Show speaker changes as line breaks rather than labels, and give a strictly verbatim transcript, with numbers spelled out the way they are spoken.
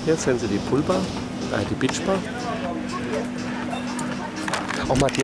Hier sehen Sie die Poolbar, äh, die Beachbar. Auch Matthias.